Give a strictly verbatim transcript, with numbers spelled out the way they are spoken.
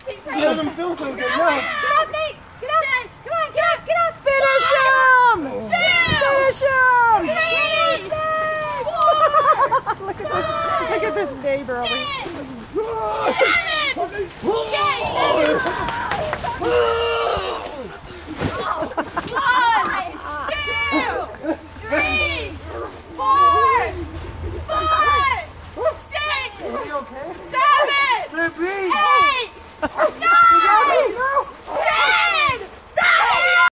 Let him feel so good. Get up, Nate! Get up! Come on, get up, get up! Finish him! Finish him! Look at this! Look at this neighbor over here. Seven! Seven!